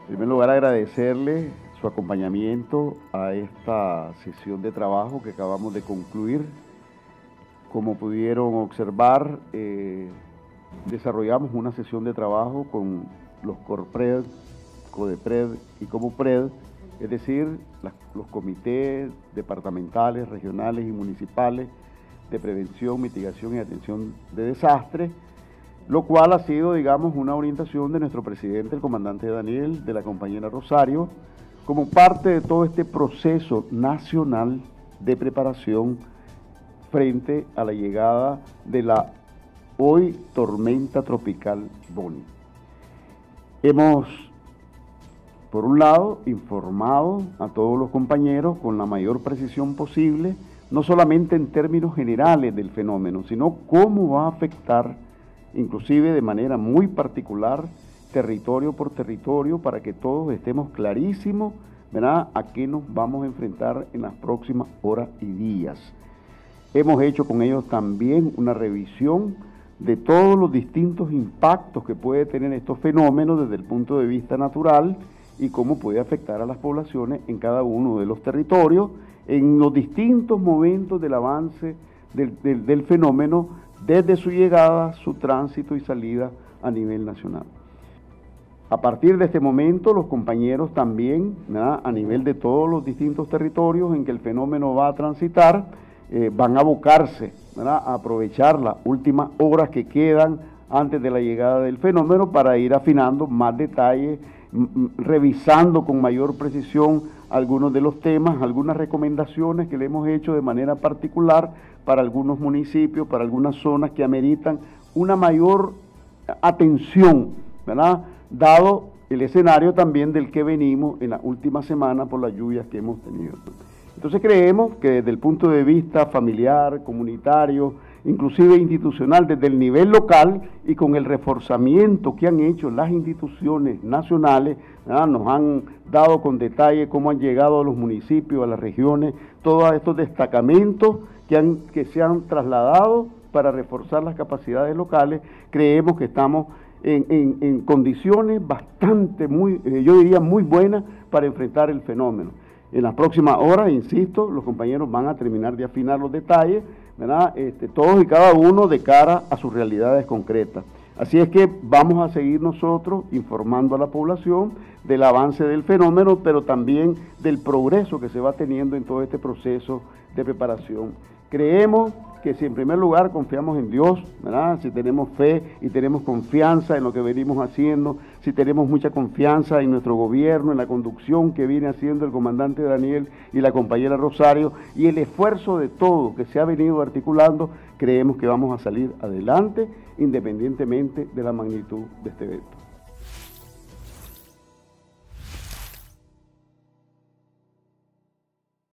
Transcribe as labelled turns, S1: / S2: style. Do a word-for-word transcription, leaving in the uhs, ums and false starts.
S1: En primer lugar, agradecerle su acompañamiento a esta sesión de trabajo que acabamos de concluir. Como pudieron observar, eh, desarrollamos una sesión de trabajo con los CORPRED, CODEPRED y COMUPRED, es decir, las, los comités departamentales, regionales y municipales de prevención, mitigación y atención de desastres, lo cual ha sido, digamos, una orientación de nuestro presidente, el comandante Daniel, de la compañera Rosario, como parte de todo este proceso nacional de preparación frente a la llegada de la hoy tormenta tropical Bonnie. Hemos, por un lado, informado a todos los compañeros con la mayor precisión posible, no solamente en términos generales del fenómeno, sino cómo va a afectar, inclusive de manera muy particular, territorio por territorio, para que todos estemos clarísimos, ¿verdad?, a qué nos vamos a enfrentar en las próximas horas y días. Hemos hecho con ellos también una revisión de todos los distintos impactos que puede tener estos fenómenos desde el punto de vista natural y cómo puede afectar a las poblaciones en cada uno de los territorios, en los distintos momentos del avance del, del, del fenómeno, desde su llegada, su tránsito y salida a nivel nacional. A partir de este momento, los compañeros también, ¿verdad?, a nivel de todos los distintos territorios en que el fenómeno va a transitar, eh, van a abocarse, ¿verdad?, a aprovechar las últimas horas que quedan antes de la llegada del fenómeno para ir afinando más detalles, revisando con mayor precisión algunos de los temas, algunas recomendaciones que le hemos hecho de manera particular para algunos municipios, para algunas zonas que ameritan una mayor atención, ¿verdad?, dado el escenario también del que venimos en la última semana por las lluvias que hemos tenido. Entonces creemos que desde el punto de vista familiar, comunitario, inclusive institucional, desde el nivel local y con el reforzamiento que han hecho las instituciones nacionales, ¿verdad?, nos han dado con detalle cómo han llegado a los municipios, a las regiones, todos estos destacamentos que, han, que se han trasladado para reforzar las capacidades locales. Creemos que estamos en, en, en condiciones bastante, muy, eh, yo diría muy buenas para enfrentar el fenómeno. En las próximas horas, insisto, los compañeros van a terminar de afinar los detalles, ¿verdad?, este, todos y cada uno de cara a sus realidades concretas. Así es que vamos a seguir nosotros informando a la población del avance del fenómeno, pero también del progreso que se va teniendo en todo este proceso de preparación. Creemos que si en primer lugar confiamos en Dios, ¿verdad?, si tenemos fe y tenemos confianza en lo que venimos haciendo, si tenemos mucha confianza en nuestro gobierno, en la conducción que viene haciendo el comandante Daniel y la compañera Rosario, y el esfuerzo de todo que se ha venido articulando, creemos que vamos a salir adelante independientemente de la magnitud de este evento.